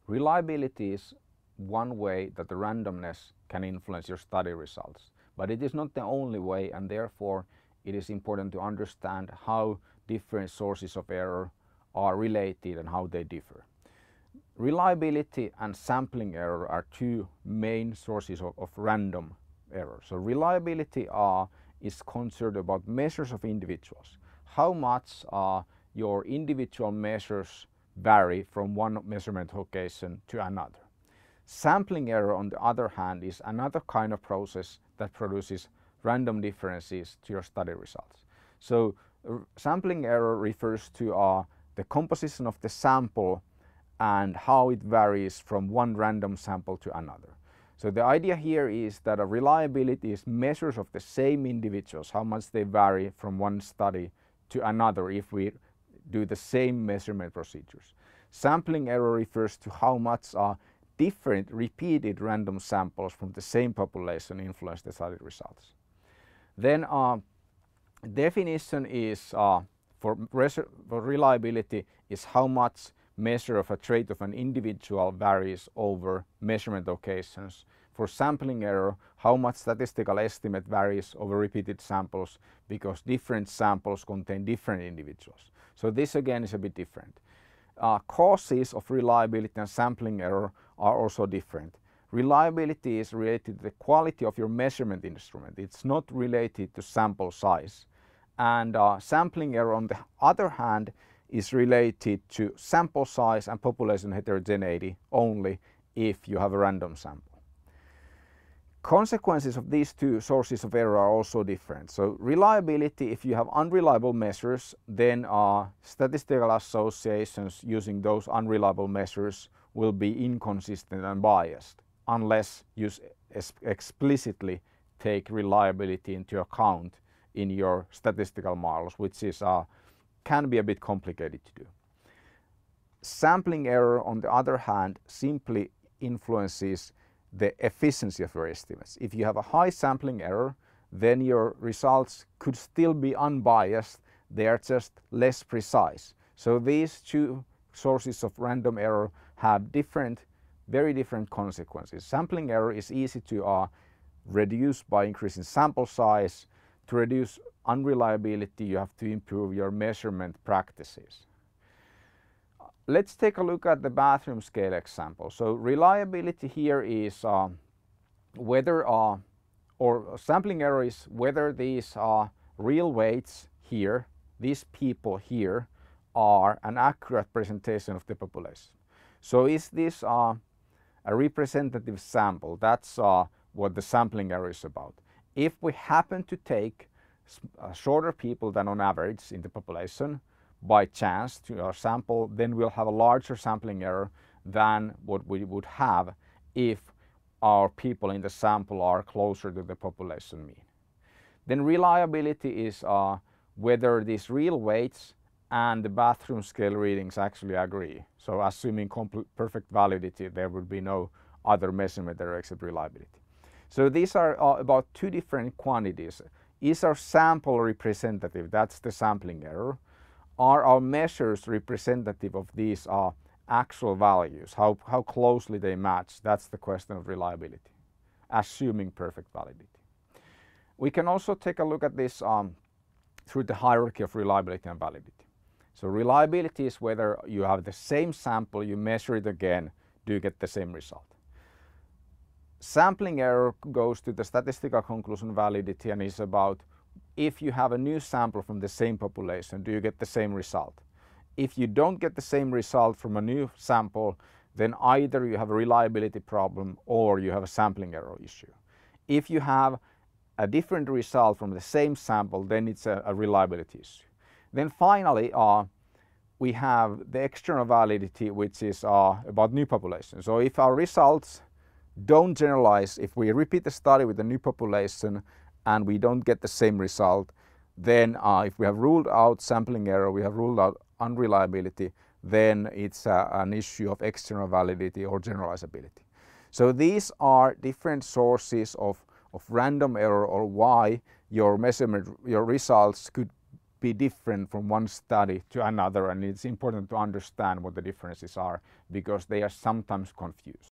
Reliability is one way that the randomness can influence your study results, but it is not the only way, and therefore it is important to understand how different sources of error are related and how they differ. Reliability and sampling error are two main sources of random error. So reliability is concerned about measures of individuals. How much your individual measures vary from one measurement location to another. Sampling error, on the other hand, is another kind of process that produces random differences to your study results. So sampling error refers to the composition of the sample and how it varies from one random sample to another. So the idea here is that a reliability is measures of the same individuals, how much they vary from one study to another if we do the same measurement procedures. Sampling error refers to how much different repeated random samples from the same population influence the study results. Then definition is for reliability is how much measure of a trait of an individual varies over measurement occasions. For sampling error, how much statistical estimate varies over repeated samples because different samples contain different individuals. So this again is a bit different. Causes of reliability and sampling error are also different. Reliability is related to the quality of your measurement instrument. It's not related to sample size. And sampling error, on the other hand, is related to sample size and population heterogeneity only if you have a random sample. Consequences of these two sources of error are also different. So reliability, if you have unreliable measures, then statistical associations using those unreliable measures will be inconsistent and biased unless you explicitly take reliability into account in your statistical models, which is can be a bit complicated to do. Sampling error, on the other hand, simply influences the efficiency of your estimates. If you have a high sampling error, then your results could still be unbiased. They are just less precise. So these two sources of random error have very different consequences. Sampling error is easy to reduce by increasing sample size. To reduce unreliability, you have to improve your measurement practices. Let's take a look at the bathroom scale example. So reliability here is whether, or sampling error is whether these real weights here, these people here, are an accurate presentation of the population. So is this a representative sample? That's what the sampling error is about. If we happen to take shorter people than on average in the population by chance to our sample, then we'll have a larger sampling error than what we would have if our people in the sample are closer to the population mean. Then reliability is whether these real weights and the bathroom scale readings actually agree. So assuming perfect validity, there would be no other measurement error except reliability. So these are about two different quantities. Is our sample representative? That's the sampling error. Are our measures representative of these actual values? How closely they match? That's the question of reliability, assuming perfect validity. We can also take a look at this through the hierarchy of reliability and validity. So reliability is whether you have the same sample, you measure it again, do you get the same result? Sampling error goes to the statistical conclusion validity and is about if you have a new sample from the same population, do you get the same result? If you don't get the same result from a new sample, then either you have a reliability problem or you have a sampling error issue. If you have a different result from the same sample, then it's a reliability issue. Then finally, we have the external validity, which is about new population. So if our results don't generalize, if we repeat the study with a new population and we don't get the same result, then if we have ruled out sampling error, we have ruled out unreliability, then it's an issue of external validity or generalizability. So these are different sources of random error, or why your measurement, your results could be different from one study to another, and it's important to understand what the differences are because they are sometimes confused.